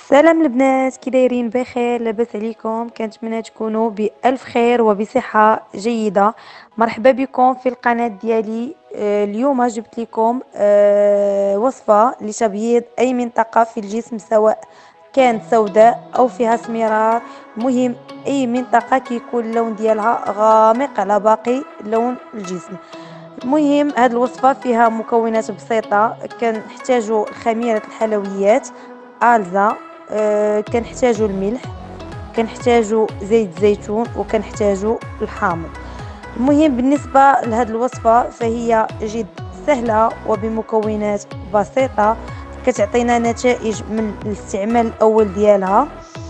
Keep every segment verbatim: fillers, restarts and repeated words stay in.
سلام البنات، كي دايرين؟ بخير؟ لاباس عليكم؟ كنتمنى تكونوا بألف خير وبصحة جيدة. مرحبا بكم في القناة ديالي. آه، اليوم جبت لكم آه، وصفة لتبييض أي منطقة في الجسم، سواء كانت سوداء أو فيها سمرار. مهم أي منطقة كيكون اللون ديالها غامق على باقي لون الجسم. المهم هذه الوصفة فيها مكونات بسيطة. كنحتاجو خميرة الحلويات ألزا، آه كنحتاجو الملح، كنحتاجو زيت زيتون، وكنحتاجو الحامض. المهم بالنسبة لهذه الوصفة فهي جد سهلة وبمكونات بسيطة، كتعطينا نتائج من الاستعمال الأول ديالها.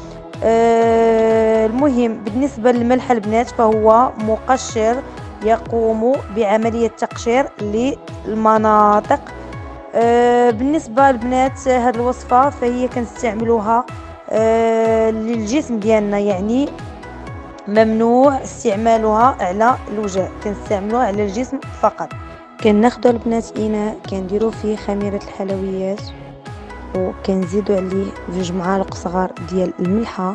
آه المهم بالنسبة للملح البنات فهو مقشر يقوم بعملية تقشير للمناطق. آه بالنسبة للبنات هذه الوصفة فهي كنستعملوها آه للجسم ديالنا، يعني ممنوع استعمالها على الوجه، كنستعملوها على الجسم فقط. كناخدو البنات اناء كنديرو فيه خميرة الحلويات، وكنزيدو عليه جوج معالق صغار ديال الملحة،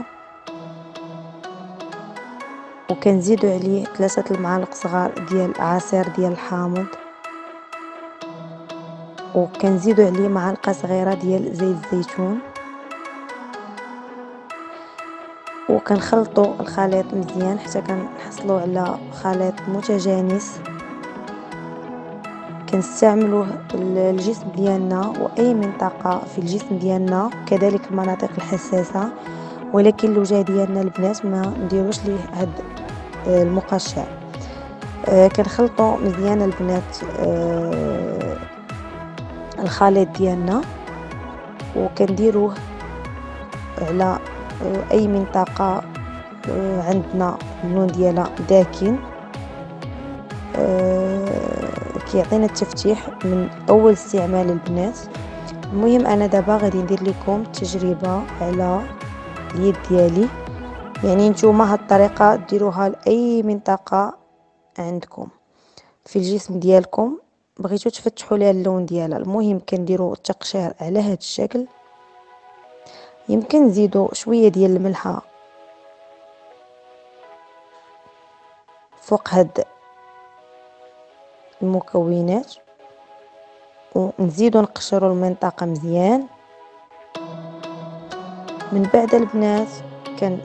وكنزيدو عليه ثلاثة المعالق صغار ديال عصير ديال الحامض، وكنزيدو عليه معلقه صغيره ديال زيت الزيتون، وكنخلطوا الخليط مزيان حتى كنحصلوا على خليط متجانس. كنستعملوه الجسم ديالنا واي منطقه في الجسم ديالنا، كذلك المناطق الحساسه، ولكن الوجه ديالنا البنات ما نديروش ليه هاد المقشر. آه كنخلطوا مزيان البنات آه الخليط ديالنا، وكنديروه على اي منطقه عندنا اللون ديالها داكن. كيعطينا التفتيح من اول استعمال البنات. المهم انا دابا غادي ندير لكم تجربه على اليد ديالي، يعني نتوما هاد الطريقه ديروها لاي منطقه عندكم في الجسم ديالكم بغيتو تفتحوا ليها اللون ديالها. المهم كنديروا التقشير على هذا الشكل. يمكن نزيدوا شويه ديال الملحه فوق هاد المكونات، ونزيدوا نقشروا المنطقه مزيان. من بعد البنات كان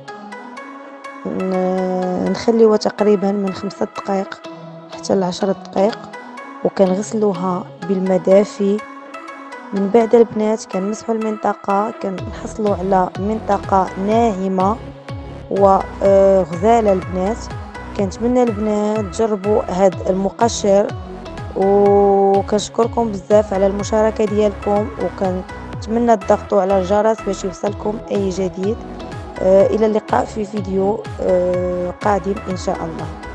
نخليوها تقريبا من خمسة دقائق حتى لعشر دقائق، وكنغسلوها بالماء دافي. من بعد البنات كنمسحوا المنطقه، كنحصلوا على منطقه ناعمه وغزاله. البنات كنتمنى البنات تجربوا هذا المقشر، وكنشكركم بزاف على المشاركه ديالكم، وكنتمنى تضغطوا على الجرس باش يوصلكم اي جديد. الى اللقاء في فيديو قادم ان شاء الله.